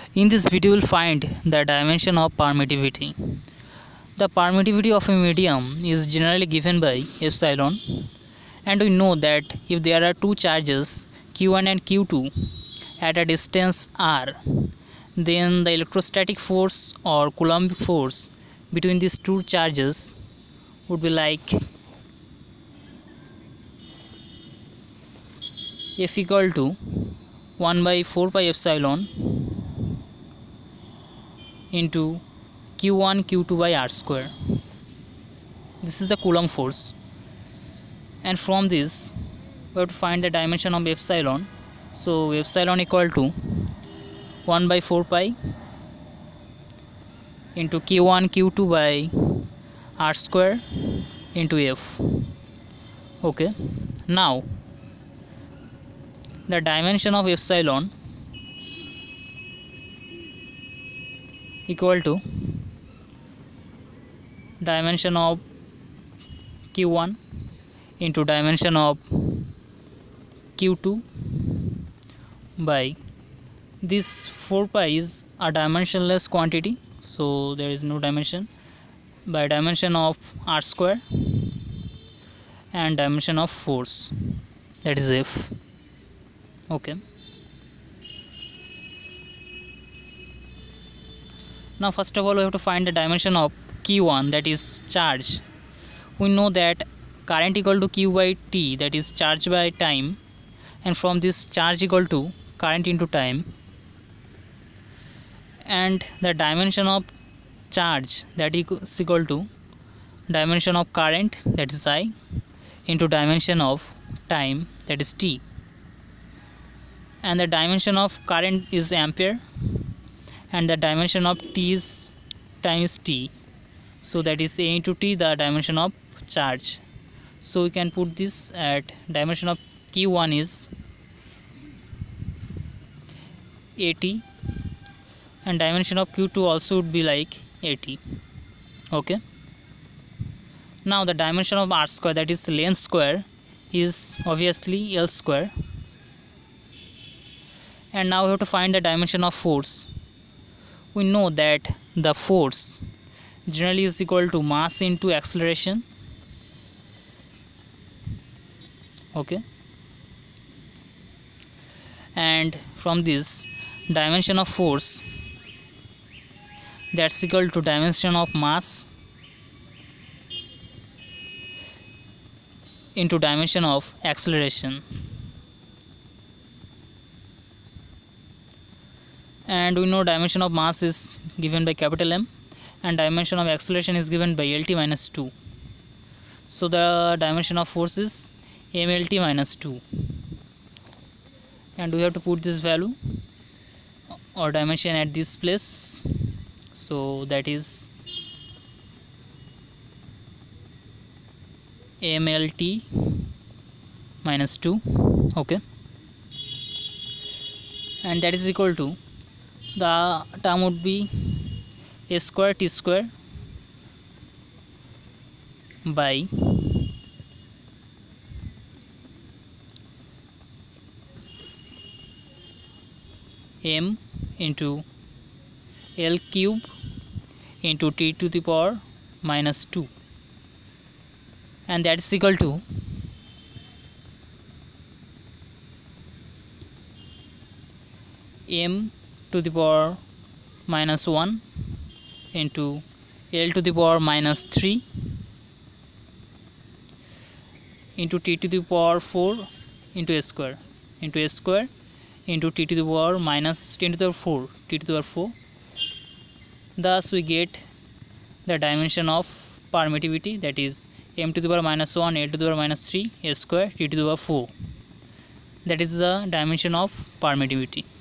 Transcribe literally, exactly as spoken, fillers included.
In this video, we will find the dimension of permittivity. The permittivity of a medium is generally given by epsilon, and we know that if there are two charges q one and q two at a distance r, then the electrostatic force or Coulombic force between these two charges would be like F equal to one by four pi epsilon into q one q two by r square. This is the Coulomb force, and from this we have to find the dimension of epsilon. So epsilon equal to one by four pi into q one q two by r square into f. Okay, now the dimension of epsilon equal to dimension of q one into dimension of q two by this four pi is a dimensionless quantity, so there is no dimension, by dimension of r square and dimension of force, that is F. Okay, now first of all we have to find the dimension of q one, that is charge. We know that current equal to q by t, that is charge by time, and from this charge equal to current into time, and the dimension of charge, that is equal to dimension of current, that is I, into dimension of time, that is t, and the dimension of current is ampere and the dimension of t is time is t, so that is A into t, the dimension of charge. So we can put this at dimension of q one is at, and dimension of q two also would be like at. Okay, now the dimension of r square, that is length square, is obviously L square. And now we have to find the dimension of force. We know that the force generally is equal to mass into acceleration. Okay, and from this dimension of force, that's equal to dimension of mass into dimension of acceleration. And we know dimension of mass is given by capital M and dimension of acceleration is given by L T minus two. So the dimension of force is M L T minus two, and we have to put this value or dimension at this place, so that is M L T minus two. Okay, and that is equal to, the term would be a square t square by m into L cube into t to the power minus two, and that is equal to m to the power minus one into L to the power minus three into t to the power four into a square into a square into t to the power minus ten to the power four, t to the power four. Thus we get the dimension of permittivity, that is m to the power minus one, L to the power minus three, a square, t to the power four. That is the dimension of permittivity.